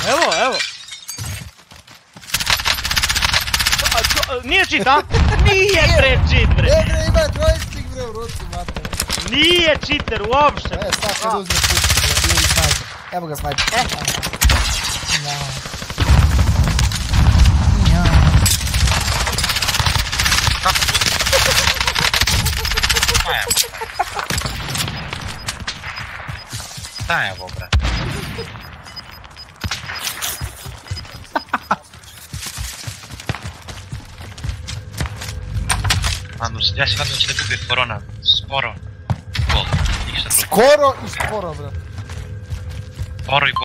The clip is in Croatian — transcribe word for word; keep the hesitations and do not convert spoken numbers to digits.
Evo, evo. A, čo, nije cheat, a? Nije bre cheat, bre. E bre, ima joystick bre u ruci, mater. Nije cheater uopšte. E, sad kad uzme pušti, bre, ili sniper. Evo ga sniper. E. Ja. Ja. Šta je ovo, bre? Anu, ja se nadam da će da gubi korona. Sporo. Bol. Ništa drugo. Skoro i sporo, bre. Sporo i bol.